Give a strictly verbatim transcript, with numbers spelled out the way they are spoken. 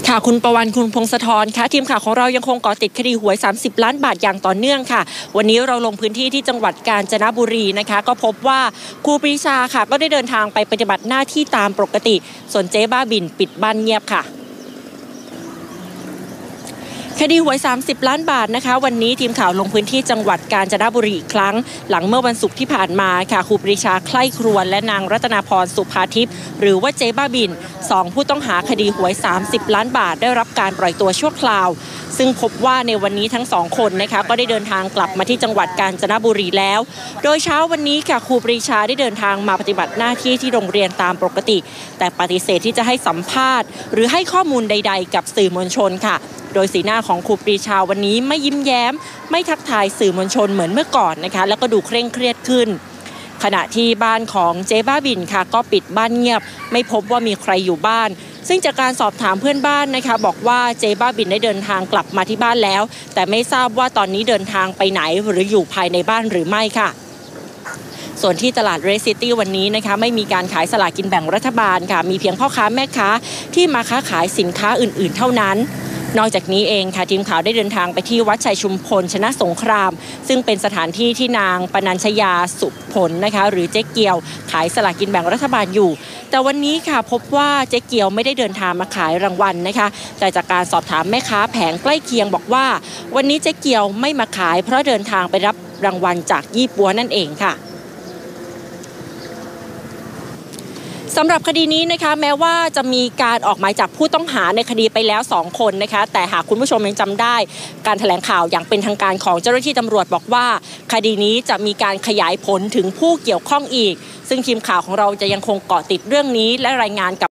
ค่ะคุณประวันคุณพงศธรค่ะทีมข่าวของเรายังคงเกาะติดคดีหวยสามสิบล้านบาทอย่างต่อเนื่องค่ะวันนี้เราลงพื้นที่ที่จังหวัดกาญจนบุรีนะคะก็พบว่าครูปรีชาค่ะก็ได้เดินทางไปปฏิบัติหน้าที่ตามปกติส่วนเจ๊บ้าบินปิดบ้านเงียบค่ะคดีหวยสามสิบล้านบาทนะคะวันนี้ทีมข่าวลงพื้นที่จังหวัดกาญจนบุรีอีกครั้งหลังเมื่อวันศุกร์ที่ผ่านมาค่ะครูปรีชาใคร่ครวญและนางรัตนาพรสุภาทิพย์หรือว่าเจ๊บ้าบินสองผู้ต้องหาคดีหวยสามสิบล้านบาทได้รับการปล่อยตัวชั่วคราวซึ่งพบว่าในวันนี้ทั้งสองคนนะคะก็ได้เดินทางกลับมาที่จังหวัดกาญจนบุรีแล้วโดยเช้าวันนี้ค่ะครูปรีชาได้เดินทางมาปฏิบัติหน้าที่ที่โรงเรียนตามปกติแต่ปฏิเสธที่จะให้สัมภาษณ์หรือให้ข้อมูลใดๆกับสื่อมวลชนค่ะโดยสีหน้าของครูปรีชาวันนี้ไม่ยิ้มแย้มไม่ทักทายสื่อมวลชนเหมือนเมื่อก่อนนะคะแล้วก็ดูเคร่งเครียดขึ้นขณะที่บ้านของเจ๊บ้าบินค่ะก็ปิดบ้านเงียบไม่พบว่ามีใครอยู่บ้านซึ่งจากการสอบถามเพื่อนบ้านนะคะบอกว่าเจ๊บ้าบินได้เดินทางกลับมาที่บ้านแล้วแต่ไม่ทราบว่าตอนนี้เดินทางไปไหนหรืออยู่ภายในบ้านหรือไม่ค่ะส่วนที่ตลาดเรสซิตี้วันนี้นะคะไม่มีการขายสลากกินแบ่งรัฐบาลค่ะมีเพียงพ่อค้าแม่ค้าที่มาค้าขายสินค้าอื่นๆเท่านั้นนอกจากนี้เองค่ะทีมข่าวได้เดินทางไปที่วัดชัยชุมพลชนะสงครามซึ่งเป็นสถานที่ที่นางปนัญชยาสุผลนะคะหรือเจ๊เกียวขายสลากกินแบ่งรัฐบาลอยู่แต่วันนี้ค่ะพบว่าเจ๊เกียวไม่ได้เดินทางมาขายรางวัลนะคะแต่จากการสอบถามแม่ค้าแผงใกล้เคียงบอกว่าวันนี้เจ๊เกียวไม่มาขายเพราะเดินทางไปรับรางวัลจากยี่ปัวนั่นเองค่ะสำหรับคดีนี้นะคะแม้ว่าจะมีการออกหมายจับผู้ต้องหาในคดีไปแล้วสองคนนะคะแต่หากคุณผู้ชมยังจำได้การแถลงข่าวอย่างเป็นทางการของเจ้าหน้าที่ตำรวจบอกว่าคดีนี้จะมีการขยายผลถึงผู้เกี่ยวข้องอีกซึ่งทีมข่าวของเราจะยังคงเกาะติดเรื่องนี้และรายงานกับ